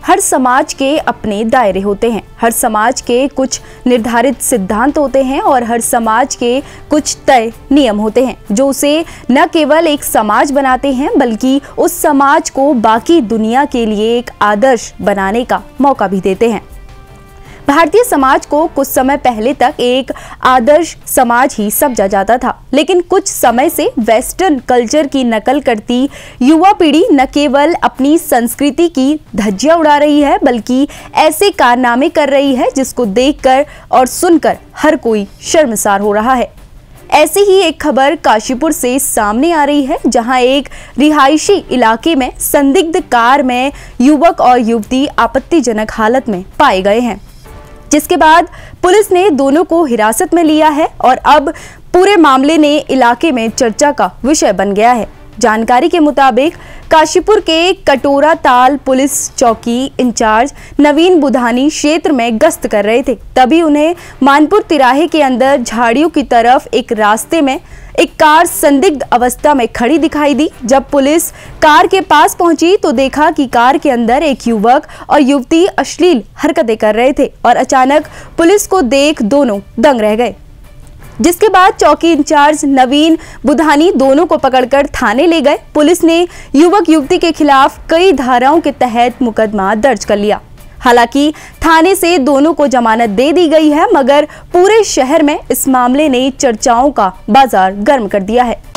हर समाज के अपने दायरे होते हैं, हर समाज के कुछ निर्धारित सिद्धांत होते हैं और हर समाज के कुछ तय नियम होते हैं जो उसे न केवल एक समाज बनाते हैं बल्कि उस समाज को बाकी दुनिया के लिए एक आदर्श बनाने का मौका भी देते हैं। भारतीय समाज को कुछ समय पहले तक एक आदर्श समाज ही समझा जाता था, लेकिन कुछ समय से वेस्टर्न कल्चर की नकल करती युवा पीढ़ी न केवल अपनी संस्कृति की धज्जियां उड़ा रही है बल्कि ऐसे कारनामे कर रही है जिसको देखकर और सुनकर हर कोई शर्मसार हो रहा है। ऐसी ही एक खबर काशीपुर से सामने आ रही है, जहां एक रिहायशी इलाके में संदिग्ध कार में युवक और युवती आपत्तिजनक हालत में पाए गए हैं, जिसके बाद पुलिस ने दोनों को हिरासत में लिया है और अब पूरे मामले ने इलाके में चर्चा का विषय बन गया है। जानकारी के मुताबिक काशीपुर के कटोरा ताल पुलिस चौकी इंचार्ज नवीन बुधानी क्षेत्र में गश्त कर रहे थे, तभी उन्हें मानपुर तिराहे के अंदर झाड़ियों की तरफ एक रास्ते में एक कार संदिग्ध अवस्था में खड़ी दिखाई दी। जब पुलिस कार के पास पहुंची तो देखा कि कार के अंदर एक युवक और युवती अश्लील हरकतें कर रहे थे और अचानक पुलिस को देख दोनों दंग रह गए, जिसके बाद चौकी इंचार्ज नवीन बुधानी दोनों को पकड़कर थाने ले गए। पुलिस ने युवक युवती के खिलाफ कई धाराओं के तहत मुकदमा दर्ज कर लिया। हालांकि थाने से दोनों को जमानत दे दी गई है, मगर पूरे शहर में इस मामले ने चर्चाओं का बाजार गर्म कर दिया है।